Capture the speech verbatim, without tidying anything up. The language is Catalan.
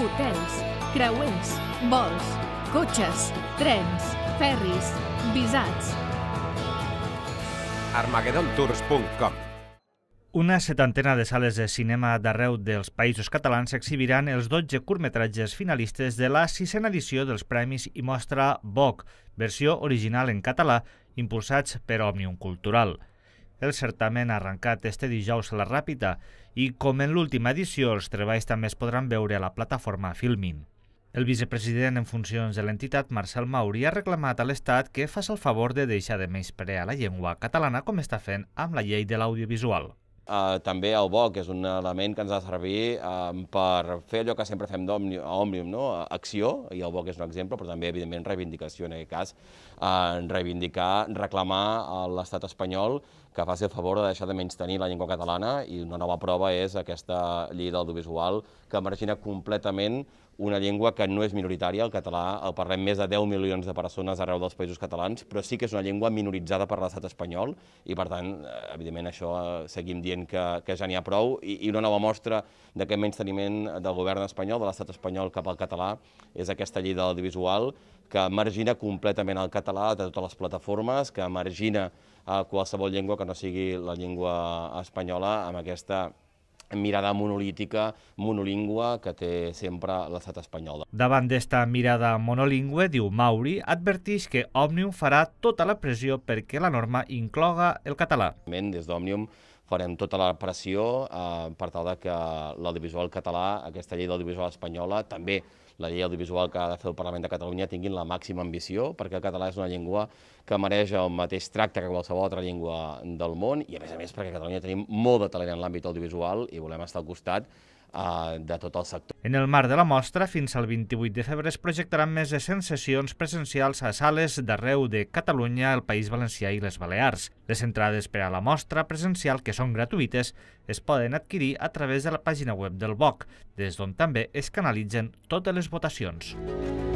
hotels, creuers, vols, cotxes, trens, ferris, visats. armagedon tours punt com. Una setantena de sales de cinema d'arreu dels països catalans exhibiran els dotze curtmetratges finalistes de la sisena edició dels Premis i Mostra Vogue, versió original en català, impulsats per Òmnium Cultural. El certamen ha arrencat este dijous a la Ràpita i, com en l'última edició, els treballs també es podran veure a la plataforma Filmin. El vicepresident en funcions de l'entitat, Marcel Mauri, ha reclamat a l'Estat que faci el favor de deixar de menysprear la llengua catalana com està fent amb la llei de l'audiovisual. Uh, també el Vogue és un element que ens ha de servir uh, per fer allò que sempre fem a Òmnium, no? Acció, i el Vogue és un exemple, però també, evidentment, reivindicació en aquest cas, uh, reivindicar, reclamar a l'estat espanyol que faci el favor de deixar de menystenir la llengua catalana, i una nova prova és aquesta llei de l'audiovisual que margina completament una llengua que no és minoritària. El català el parlem més de deu milions de persones arreu dels països catalans, però sí que és una llengua minoritzada per l'estat espanyol i, per tant, evidentment, això seguim dient que, que ja n'hi ha prou, i, i una nova mostra d'aquest menysteniment del govern espanyol, de l'estat espanyol cap al català, és aquesta llei de l'audiovisual que margina completament el català de totes les plataformes, que margina a qualsevol llengua que no sigui la llengua espanyola, amb aquesta mirada monolítica, monolingüe, que té sempre l'estat espanyol. Davant d'esta mirada monolingüe, diu Mauri, adverteix que Òmnium farà tota la pressió perquè la norma incloga el català. Des d'Òmnium farem tota la pressió eh, per tal de que l'audiovisual català, aquesta llei d'audiovisual espanyola, també la llei audiovisual que ha de fer el Parlament de Catalunya, tinguin la màxima ambició, perquè el català és una llengua que mereix el mateix tracte que qualsevol altra llengua del món, i a més a més perquè a Catalunya tenim molt de talent en l'àmbit audiovisual i volem estar al costat uh, de tot el sector. En el marc de la mostra, fins al vint-i-vuit de febrer es projectaran més de cent sessions presencials a sales d'arreu de Catalunya, el País Valencià i les Balears. Les entrades per a la mostra presencial, que són gratuïtes, es poden adquirir a través de la pàgina web del Vogue, des d'on també es canalitzen totes les votacions.